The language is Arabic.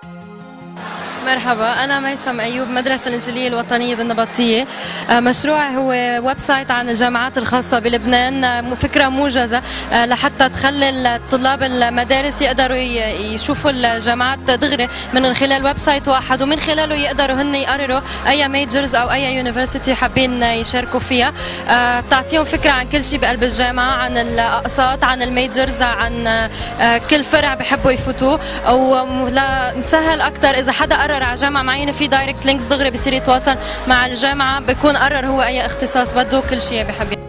مرحبا، أنا ميسم أيوب، مدرسة الإنجيلية الوطنية بالنبطية. مشروعي هو ويب سايت عن الجامعات الخاصة بلبنان، فكرة موجزة لحتى تخلي الطلاب المدارس يقدروا يشوفوا الجامعات دغري من خلال ويب سايت واحد، ومن خلاله يقدروا هن يقرروا أي ميجرز أو أي يونيفرسيتي حابين يشاركوا فيها. بتعطيهم فكرة عن كل شيء بقلب الجامعة، عن الأقساط، عن الميجرز، عن كل فرع بحبوا يفوتوه، ونسهل أكثر إذا حدا قرر على جامعة معينة في دايركت لينكس دغري بصير يتواصل مع الجامعة، بيكون قرر هو أي اختصاص بده، كل شيء بحب.